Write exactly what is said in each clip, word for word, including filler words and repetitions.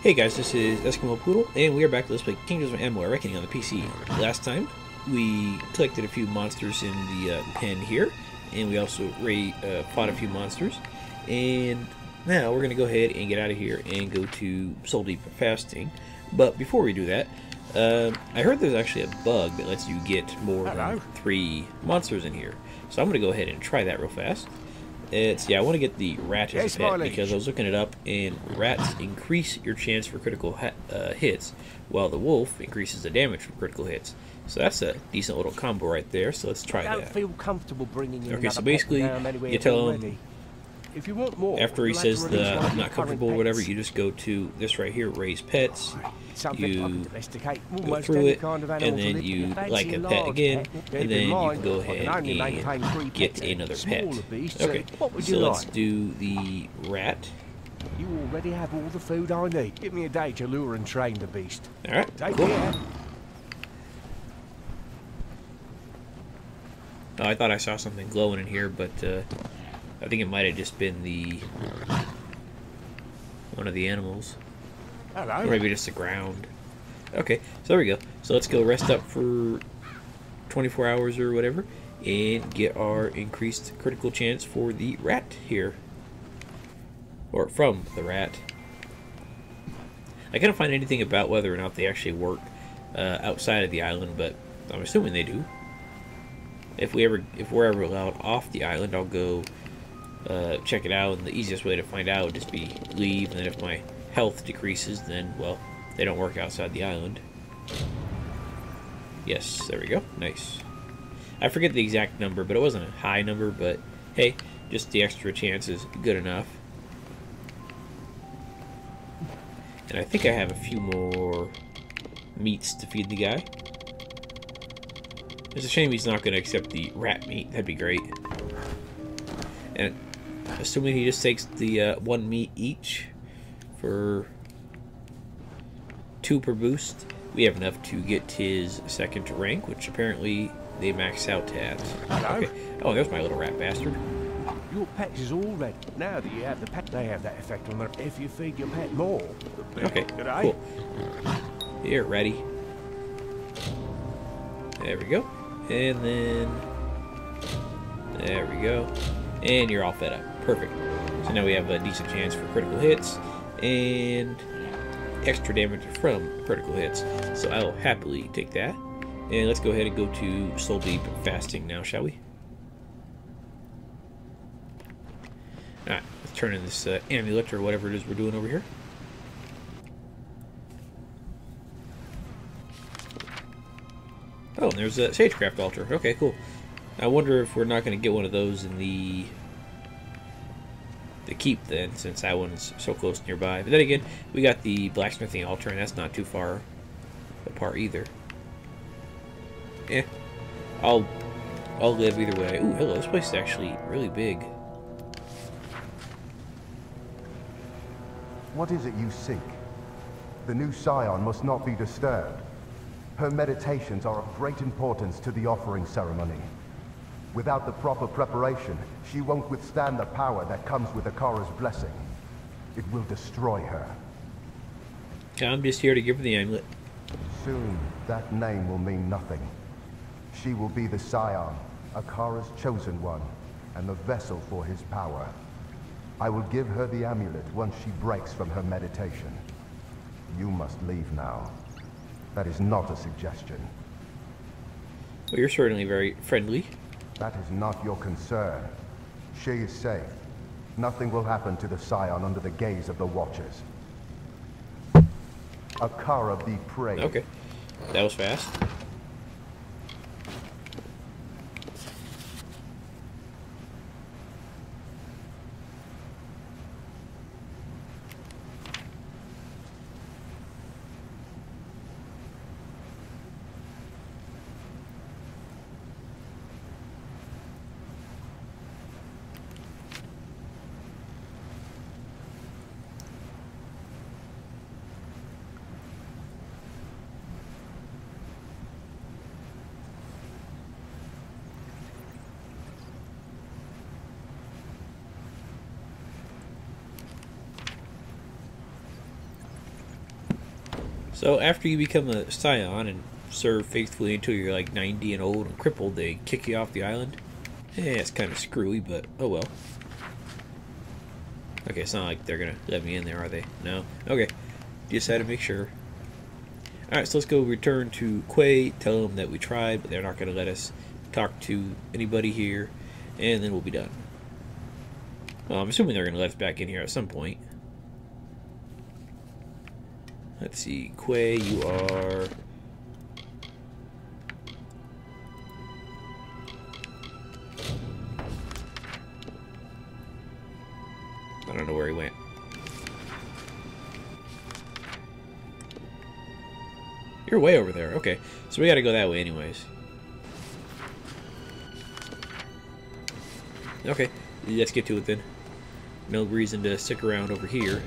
Hey guys, this is Eskimo Poodle, and we are back to Let's Play Kingdoms of Amalur Reckoning on the P C. Last time, we collected a few monsters in the uh, pen here, and we also ra uh, fought a few monsters. And now we're going to go ahead and get out of here and go to Soul Deep Fasting. But before we do that, uh, I heard there's actually a bug that lets you get more Hello. than three monsters in here. So I'm going to go ahead and try that real fast. It's, yeah, I want to get the rat as Yes, a pet my liege. because I was looking it up, and rats increase your chance for critical ha uh, hits, while the wolf increases the damage from critical hits. So that's a decent little combo right there, so let's try I don't that. feel comfortable bringing in Okay, another so pet basically, down anywhere you tell him- already. If you want more, After he you'll have to says release the one of I'm your not comfortable or current whatever, pets. you just go to this right here, raise pets, It's something I you can domesticate go almost through any it, kind of and animal to then live. you Fancy like a large pet again, pet, keep and in then you mind, can go I can ahead only maintain three and get pets. another pet. Smaller beasts, Okay, uh, what would so you let's like? do the rat. You already have all the food I need. Give me a day to lure and train the beast. Alright, Take cool. care. Oh, I thought I saw something glowing in here, but uh, I think it might have just been the one of the animals. Hello. Or maybe just the ground. Okay, so there we go. So let's go rest up for twenty-four hours or whatever, and get our increased critical chance for the rat here. Or from the rat. I couldn't find anything about whether or not they actually work uh, outside of the island, but I'm assuming they do. If we ever, if we're ever allowed off the island, I'll go uh, check it out. And the easiest way to find out would just be leave. And then if my health decreases, then well, they don't work outside the island. Yes, there we go. Nice. I forget the exact number, but it wasn't a high number. But hey, just the extra chance is good enough. And I think I have a few more meats to feed the guy. It's a shame he's not going to accept the rat meat. That'd be great. And assuming he just takes the uh, one meat each for two per boost, we have enough to get his second rank, which apparently they max out at. Hello. Okay. Oh, there's my little rat bastard. Your pet is all ready. Now that you have the pet, they have that effect on them. If you feed your pet more, the better. Okay, Good day. cool. Here, ready. There we go. And then, there we go. And you're all fed up. Perfect. So now we have a decent chance for critical hits and extra damage from critical hits. So I will happily take that. And let's go ahead and go to Soul Deep Fasting now, shall we? Alright, let's turn in this uh, amulet or whatever it is we're doing over here. Oh, and there's a Sagecraft altar. Okay, cool. I wonder if we're not going to get one of those in the the keep then, since that one's so close nearby. But then again, we got the blacksmithing altar, and that's not too far apart either. Yeah, I'll I'll live either way. Ooh, hello. This place is actually really big. What is it you seek? The new scion must not be disturbed. Her meditations are of great importance to the offering ceremony. Without the proper preparation, she won't withstand the power that comes with Akara's blessing. It will destroy her. I'm just here to give her the amulet. Soon, that name will mean nothing. She will be the scion, Akara's chosen one, and the vessel for his power. I will give her the amulet once she breaks from her meditation. You must leave now. That is not a suggestion. Well, you're certainly very friendly. That is not your concern. She is safe. Nothing will happen to the scion under the gaze of the Watchers. Akara be praised. Okay, that was fast. So after you become a scion and serve faithfully until you're like ninety and old and crippled, they kick you off the island. Eh, it's kind of screwy, but oh well. Okay, it's not like they're gonna let me in there, are they? No? Okay. Just had to make sure. Alright, so let's go return to Quay, tell them that we tried, but they're not gonna let us talk to anybody here, and then we'll be done. Well, I'm assuming they're gonna let us back in here at some point. Let's see, Quay, you are... I don't know where he went. You're way over there. Okay, so we gotta go that way anyways. Okay, let's get to it then. No reason to stick around over here.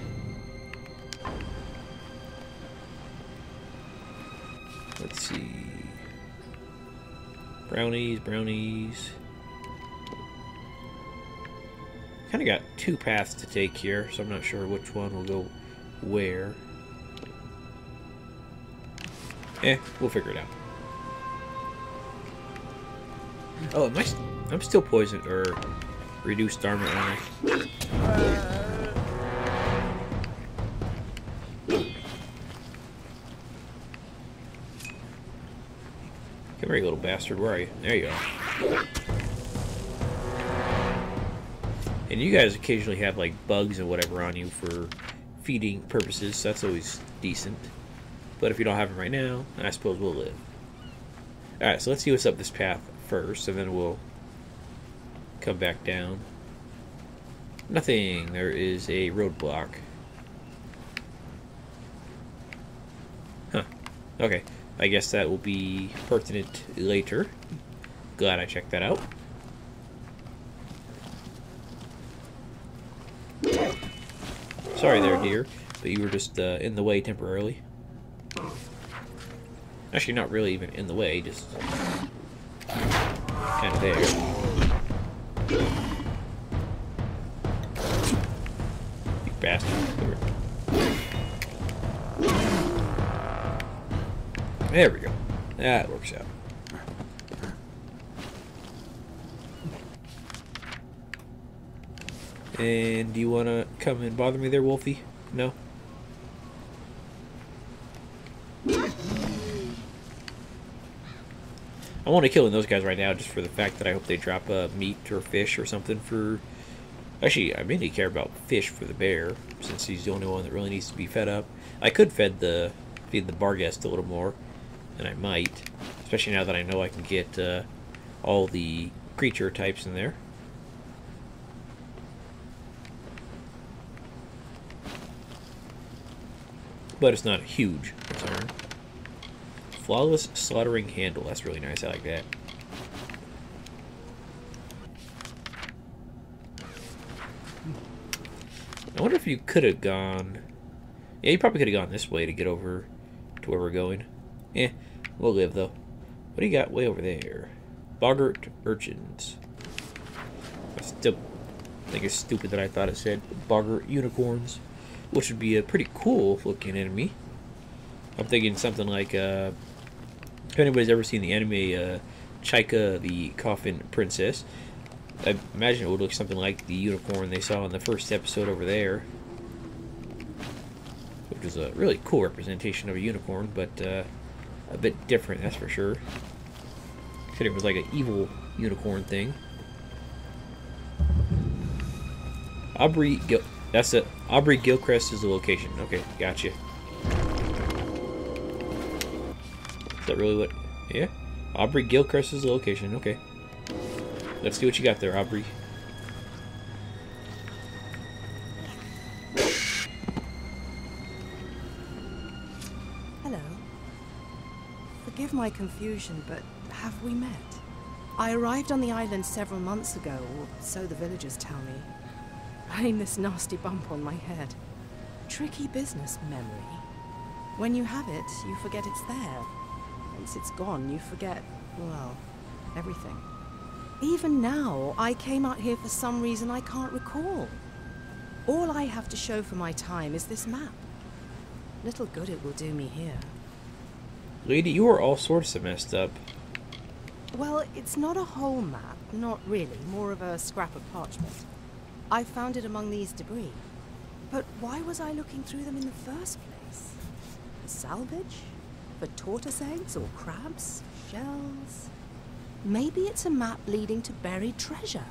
Let's see. Brownies, brownies. Kind of got two paths to take here, so I'm not sure which one will go where. Eh, we'll figure it out. Oh, am I, I'm still poisoned, or reduced armor, aren't I? Come here, you little bastard. Where are you? There you are. And you guys occasionally have, like, bugs and whatever on you for feeding purposes, so that's always decent. But if you don't have them right now, I suppose we'll live. Alright, so let's see what's up this path first, and then we'll come back down. Nothing. There is a roadblock. Huh. Okay. I guess that will be pertinent later. Glad I checked that out. Sorry there, dear, but you were just uh, in the way temporarily. Actually, not really even in the way, just kind of there. You bastard. There we go. That works out. And do you want to come and bother me there, Wolfie? No? I'm only killing those guys right now just for the fact that I hope they drop uh, meat or fish or something for... Actually, I mainly care about fish for the bear, since he's the only one that really needs to be fed up. I could fed the, feed the Barghest a little more, and I might. Especially now that I know I can get uh, all the creature types in there. But it's not a huge concern. Flawless slaughtering handle. That's really nice. I like that. I wonder if you could have gone... Yeah, you probably could have gone this way to get over to where we're going. Eh, we'll live though. What do you got way over there? Boggart urchins. I still think it's stupid that I thought it said Boggart unicorns, which would be a pretty cool looking enemy. I'm thinking something like, uh, if anybody's ever seen the anime uh, Chaika the Coffin Princess, I imagine it would look something like the unicorn they saw in the first episode over there. Which is a really cool representation of a unicorn, but uh, a bit different, that's for sure. Said it was like an evil unicorn thing. Aubrey Gil... That's it. Aubrey Gilchrist is the location. Okay, gotcha. Is that really what... Yeah? Aubrey Gilchrist is the location. Okay. Let's see what you got there, Aubrey. Hello. Forgive my confusion, but have we met? I arrived on the island several months ago, or so the villagers tell me. Running this nasty bump on my head. Tricky business, memory. When you have it, you forget it's there. Once it's gone, you forget, well, everything. Even now, I came out here for some reason I can't recall. All I have to show for my time is this map. Little good it will do me here. Lady, you are all sorts of messed up. Well, it's not a whole map, not really, more of a scrap of parchment. I found it among these debris. But why was I looking through them in the first place? For salvage? For tortoise eggs or crabs? Shells? Maybe it's a map leading to buried treasure.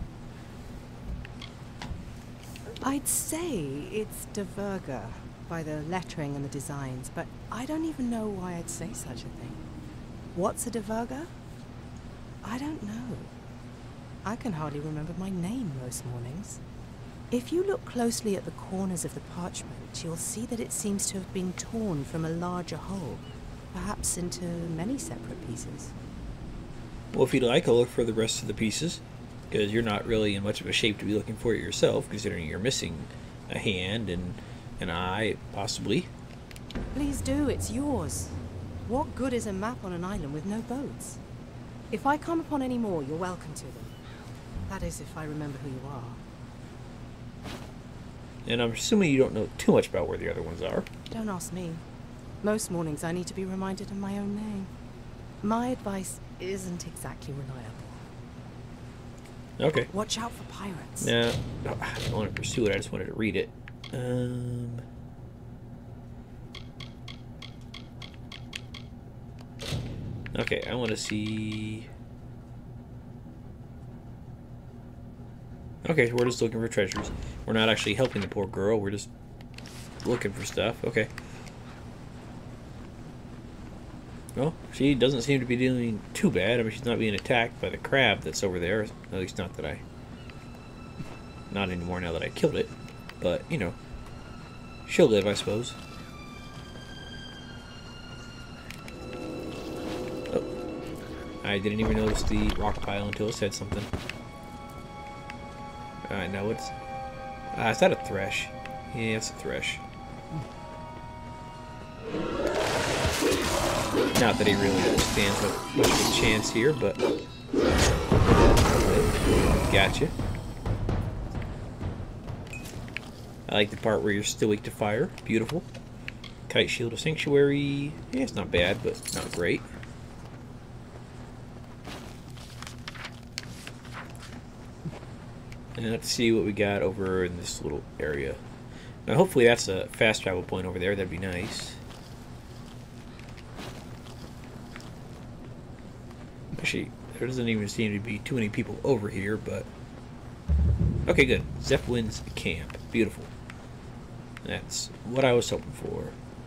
I'd say it's De Verga by the lettering and the designs, but I don't even know why I'd say such a thing. What's a De Verga? I don't know. I can hardly remember my name most mornings. If you look closely at the corners of the parchment, you'll see that it seems to have been torn from a larger whole, perhaps into many separate pieces. Well, if you'd like, I'll look for the rest of the pieces, because you're not really in much of a shape to be looking for it yourself, considering you're missing a hand and an eye, possibly. Please do, it's yours. What good is a map on an island with no boats? If I come upon any more, you're welcome to them. That is, if I remember who you are. And I'm assuming you don't know too much about where the other ones are. Don't ask me. Most mornings I need to be reminded of my own name. My advice isn't exactly reliable. Okay. Watch out for pirates. Now, I don't want to pursue it, I just wanted to read it. Um... Okay, I want to see... Okay, so we're just looking for treasures. We're not actually helping the poor girl, we're just looking for stuff. Okay. Well, she doesn't seem to be doing too bad. I mean, she's not being attacked by the crab that's over there. At least not that I... Not anymore now that I killed it. But, you know, she'll live, I suppose. Oh. I didn't even notice the rock pile until it said something. Alright, now what's... Ah, is that a thresh? Yeah, it's a thresh. Not that he really stands with much of a chance here, but... Gotcha. I like the part where you're still weak to fire. Beautiful. Kite Shield of Sanctuary. Yeah, it's not bad, but not great. And let's see what we got over in this little area. Now, hopefully that's a fast travel point over there. That'd be nice. Actually, there doesn't even seem to be too many people over here, but... Okay, good. Zepplin's camp. Beautiful. That's what I was hoping for.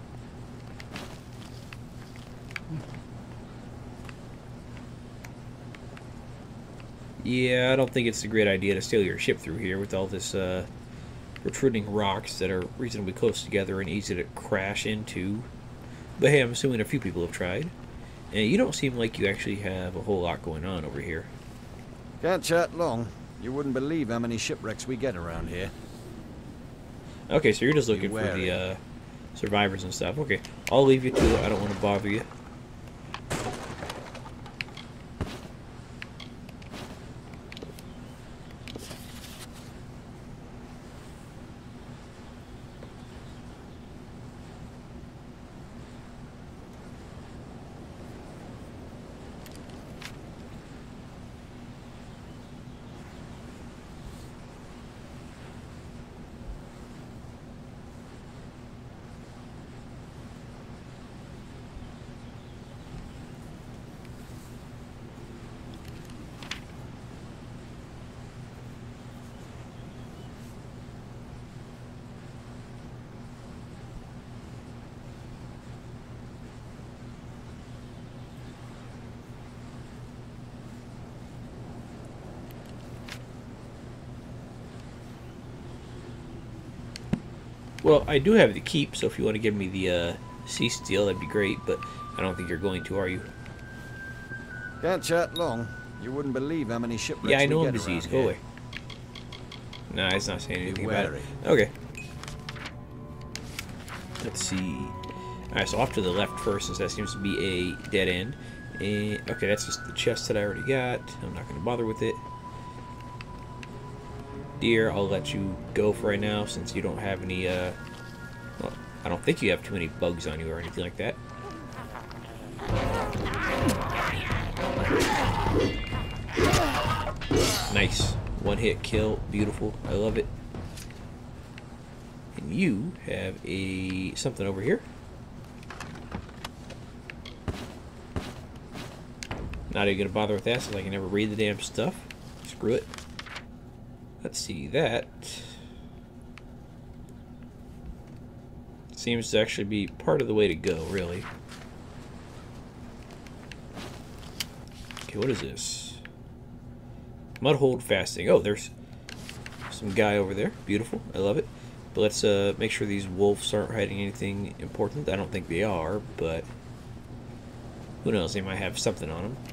Yeah, I don't think it's a great idea to sail your ship through here with all this uh, protruding rocks that are reasonably close together and easy to crash into. But hey, I'm assuming a few people have tried. And you don't seem like you actually have a whole lot going on over here. Can't chat long. You wouldn't believe how many shipwrecks we get around here. Okay, so you're just looking for the uh, survivors and stuff. Okay, I'll leave you to it. I don't want to bother you. Well, I do have the keep, so if you want to give me the uh, sea steel, that'd be great, but I don't think you're going to, are you? Can't chat long. You wouldn't believe how many shipwrecks Yeah, I know we I'm get diseased. around Go here. away. Nah, it's not saying anything Be about it. wary. Okay. Let's see. Alright, so off to the left first, since that seems to be a dead end. And, okay, that's just the chest that I already got. I'm not going to bother with it. Dear, I'll let you go for right now, since you don't have any, uh... Well, I don't think you have too many bugs on you or anything like that. Nice. One hit kill. Beautiful. I love it. And you have a something over here. Not even gonna bother with that since I can never read the damn stuff. Screw it. Let's see, that seems to actually be part of the way to go, really. Okay, what is this? Mud hold fasting. Oh, there's some guy over there. Beautiful. I love it. But let's uh, make sure these wolves aren't hiding anything important. I don't think they are, but who knows? They might have something on them.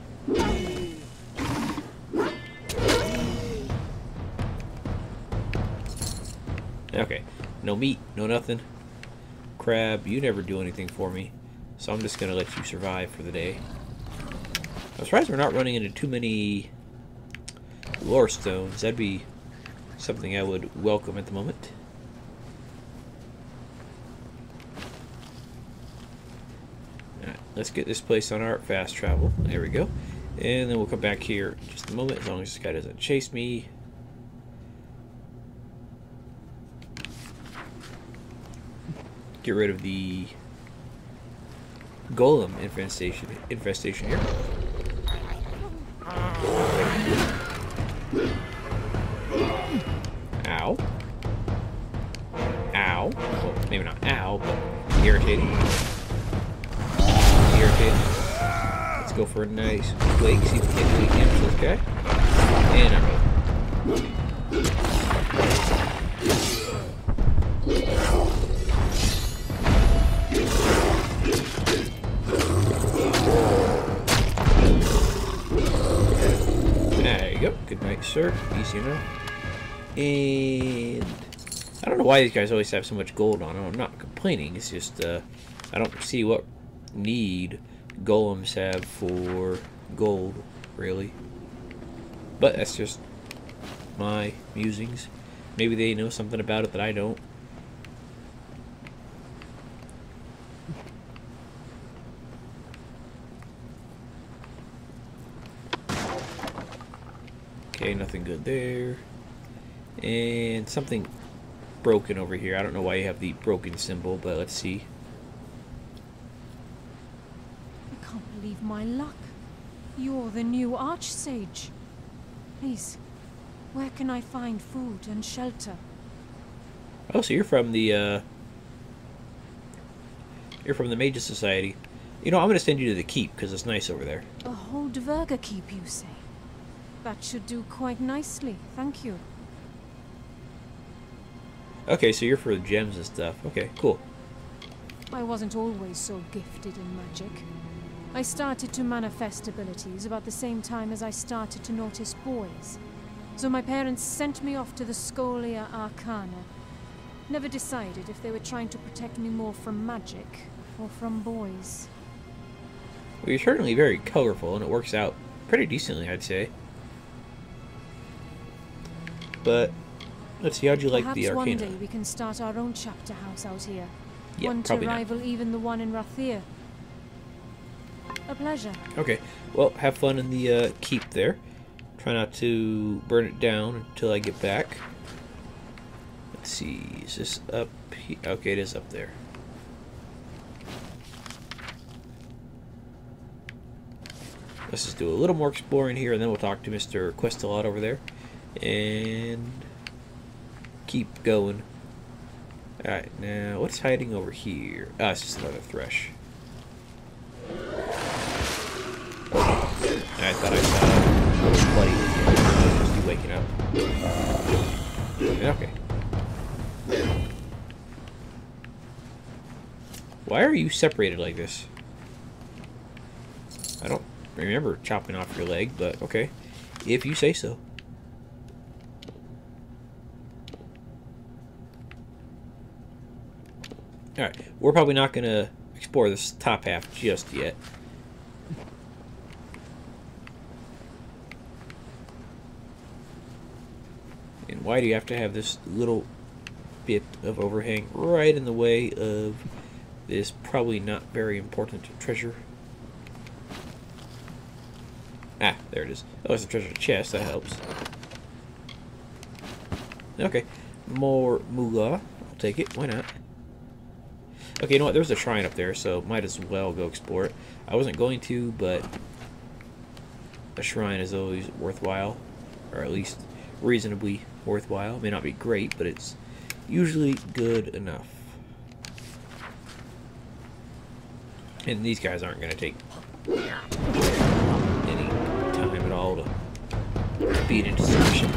Okay, no meat, no nothing. Crab, you never do anything for me, so I'm just gonna let you survive for the day. I'm surprised we're not running into too many lore stones. That'd be something I would welcome at the moment. Alright, let's get this place on our fast travel. There we go. And then we'll come back here in just a moment, as long as this guy doesn't chase me. Get rid of the golem infestation infestation here. Ow. Ow. Well, maybe not ow, but irritating. Irritating. Let's go for a nice wake, see if we can get damage to this guy. And I'm out. Good night, sir. Easy enough. And I don't know why these guys always have so much gold on them. I'm not complaining. It's just uh, I don't see what need golems have for gold, really. But that's just my musings. Maybe they know something about it that I don't. Okay, nothing good there. And something broken over here. I don't know why you have the broken symbol, but let's see. I can't believe my luck. You're the new Archsage. Please, where can I find food and shelter? Oh, so you're from the, uh... You're from the Mages Society. You know, I'm gonna send you to the keep, because it's nice over there. A whole Dverga keep, you say? That should do quite nicely, thank you. Okay, so you're for the gems and stuff. Okay, cool. I wasn't always so gifted in magic. I started to manifest abilities about the same time as I started to notice boys. So my parents sent me off to the Scholia Arcana. Never decided if they were trying to protect me more from magic or from boys. Well, you're certainly very colorful, and it works out pretty decently, I'd say. But let's see, how'd you like Perhaps the Arcana? one day we can start our own chapter house out here. Yeah, one to probably not. rival even the one in Rathir. A pleasure. Okay, well, have fun in the uh, keep there. Try not to burn it down until I get back. Let's see, is this up here? Okay, it is up there. Let's just do a little more exploring here, and then we'll talk to Mister Questelot over there. And keep going. Alright, now what's hiding over here? Ah, it's just another thresh. I thought I saw a buddy. Just be waking up. Okay. Why are you separated like this? I don't remember chopping off your leg, but okay. If you say so. Alright, we're probably not going to explore this top half just yet. And why do you have to have this little bit of overhang right in the way of this probably not very important treasure. Ah, there it is. Oh, it's a treasure chest. That helps. Okay. More moolah. I'll take it. Why not? Okay, you know what? There's a shrine up there, so might as well go explore it. I wasn't going to, but a shrine is always worthwhile. Or at least reasonably worthwhile. It may not be great, but it's usually good enough. And these guys aren't going to take any time at all to beat into submission.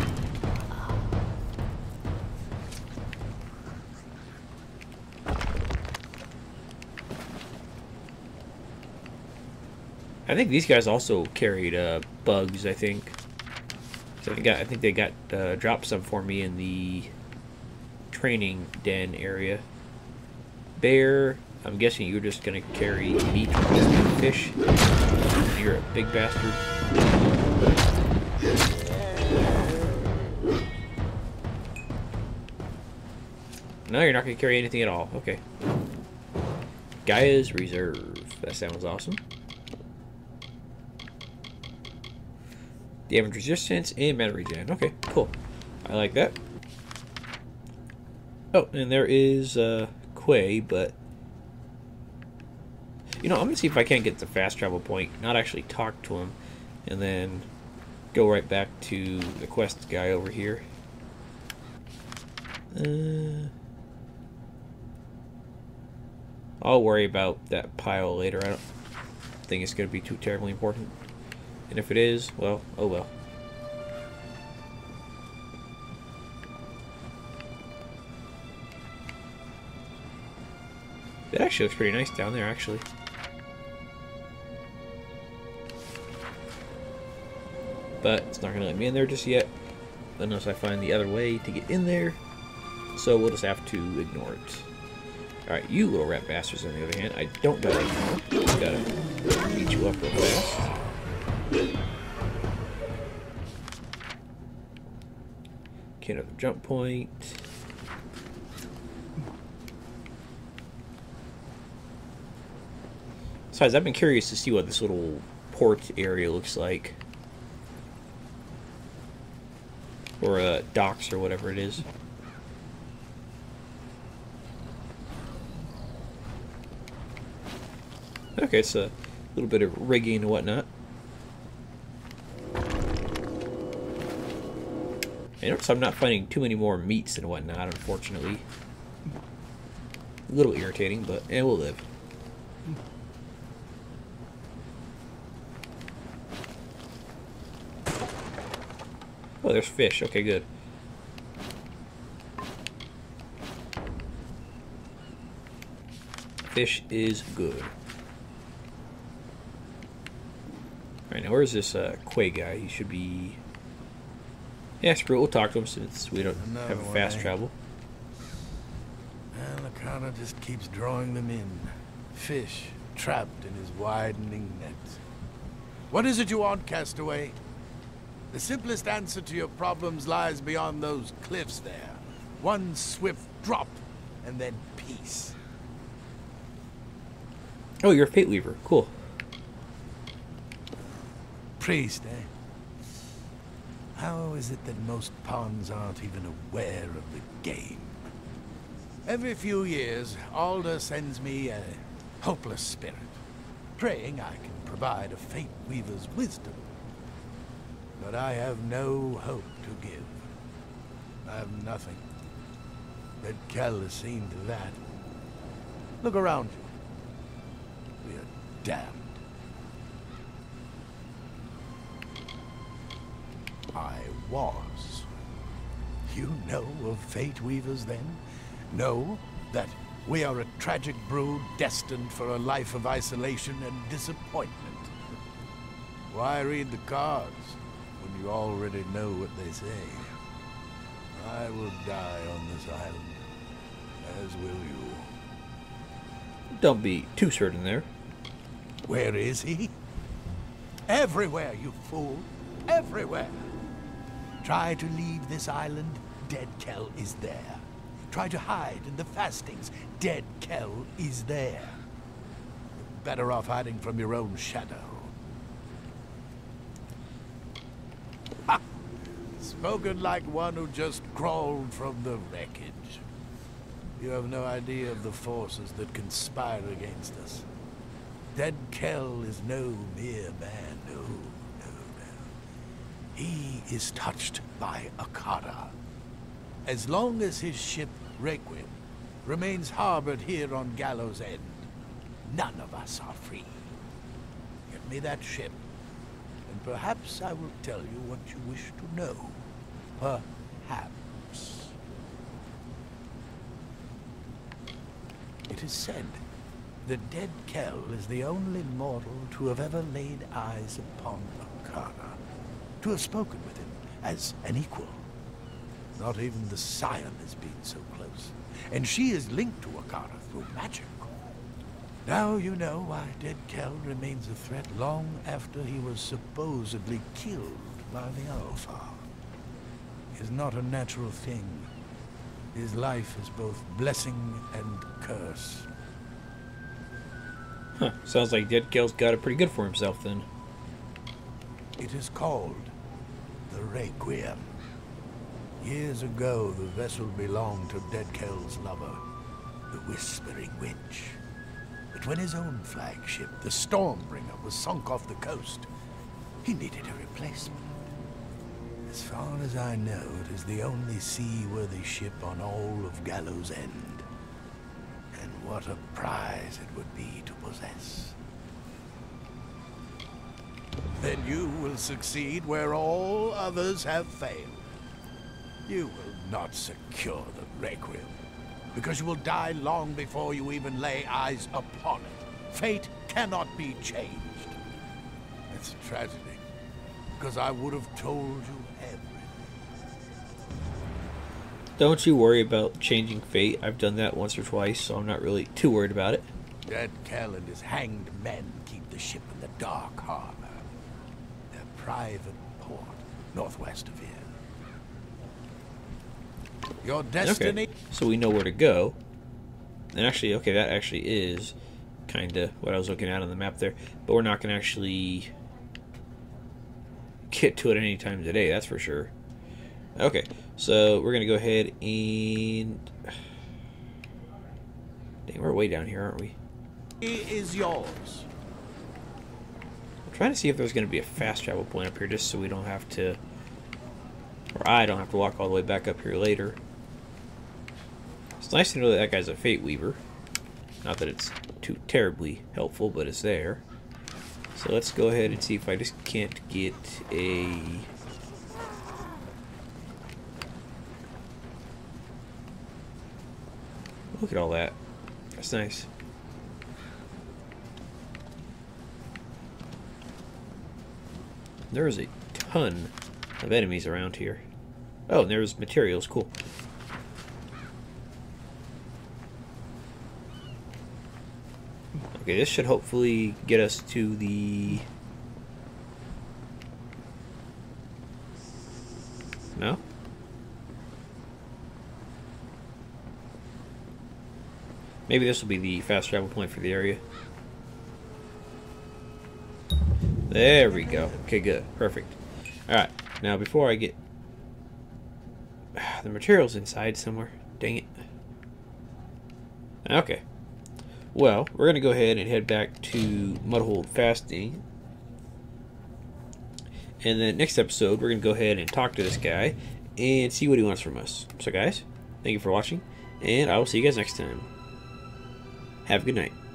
I think these guys also carried uh, bugs, I think. So I think, I think they got uh, dropped some for me in the training den area. Bear, I'm guessing you're just going to carry meat from this big fish. You're a big bastard. No, you're not going to carry anything at all. Okay. Gaia's Reserve. That sounds awesome. Damage resistance and mana regen. Okay, cool. I like that. Oh, and there is uh, Quay, but you know, I'm gonna see if I can't get the fast travel point, not actually talk to him, and then go right back to the quest guy over here. Uh, I'll worry about that pile later. I don't think it's gonna be too terribly important. And if it is, well, oh well. It actually looks pretty nice down there, actually. But it's not going to let me in there just yet, unless I find the other way to get in there. So we'll just have to ignore it. Alright, you little rat bastards, on the other hand, I don't got anymore. Just gotta beat you up real fast. Okay, another jump point. Besides, I've been curious to see what this little port area looks like. Or uh, docks or whatever it is. Okay, it's a little bit of rigging and whatnot. I notice I'm not finding too many more meats and whatnot, unfortunately. A little irritating, but eh, we'll live. Oh, there's fish. Okay, good. Fish is good. Alright, now where's this uh, Quay guy? He should be... Yeah, screw it. We'll talk to him since we don't Another have a fast way. travel. And Lakana just keeps drawing them in. Fish trapped in his widening net. What is it you want, Castaway? The simplest answer to your problems lies beyond those cliffs there. One swift drop, and then peace. Oh, you're a Fate Weaver. Cool. Priest, eh? How is it that most pawns aren't even aware of the game? Every few years, Alder sends me a hopeless spirit, praying I can provide a Fate Weaver's wisdom. But I have no hope to give. I have nothing. That Kel has seen to that. Look around you. We are damned. I was. You know of Fate Weavers then? Know that we are a tragic brood destined for a life of isolation and disappointment. Why read the cards when you already know what they say? I will die on this island, as will you. Don't be too certain there. Where is he? Everywhere, you fool. Everywhere. Try to leave this island, dead Kel is there. try to hide in the fastings. Dead Kell is there. You're better off hiding from your own shadow. Ha! Spoken like one who just crawled from the wreckage. You have no idea of the forces that conspire against us. Dead Kell is no mere man, no, no, no. He is touched by Akara. As long as his ship, Requiem, remains harbored here on Gallows End, none of us are free. Get me that ship, and perhaps I will tell you what you wish to know. Perhaps. It is said that Dead Kell is the only mortal to have ever laid eyes upon Akara, to have spoken with him as an equal. Not even the Scion has been so close, and she is linked to Akara through magic. Now you know why Dead Kell remains a threat long after he was supposedly killed by the Alpha. It is not a natural thing. His life is both blessing and curse. Huh. Sounds like Dead Kell's got it pretty good for himself then. It is called the Requiem. Years ago, the vessel belonged to Dead Kell's lover, the Whispering Witch. But when his own flagship, the Stormbringer, was sunk off the coast, he needed a replacement. As far as I know, it is the only seaworthy ship on all of Gallows End. And what a prize it would be to possess. Then you will succeed where all others have failed. You will not secure the Requiem, because you will die long before you even lay eyes upon it. Fate cannot be changed. It's a tragedy, because I would have told you everything. Don't you worry about changing fate. I've done that once or twice, so I'm not really too worried about it. Dead Kell and his hanged men keep the ship in the Dark Harbor, their private port northwest of here. Your destiny... Okay, so we know where to go. And actually, okay, that actually is kind of what I was looking at on the map there. But we're not going to actually get to it any time today, that's for sure. Okay, so we're going to go ahead and... Dang, we're way down here, aren't we? It is yours. I'm trying to see if there's going to be a fast travel point up here, just so we don't have to... Or I don't have to walk all the way back up here later. It's nice to know that that guy's a Fate Weaver. Not that it's too terribly helpful, but it's there. So let's go ahead and see if I just can't get a... Look at all that. That's nice. There is a ton of enemies around here. Oh, and there's materials. Cool. Okay, this should hopefully get us to the... No? Maybe this will be the fast travel point for the area. There we go. Okay, good. Perfect. Alright, now before I get... The material's inside somewhere. Dang it. Okay. Well, we're going to go ahead and head back to Mudhold Fasting. And then next episode, we're going to go ahead and talk to this guy and see what he wants from us. So guys, thank you for watching, and I will see you guys next time. Have a good night.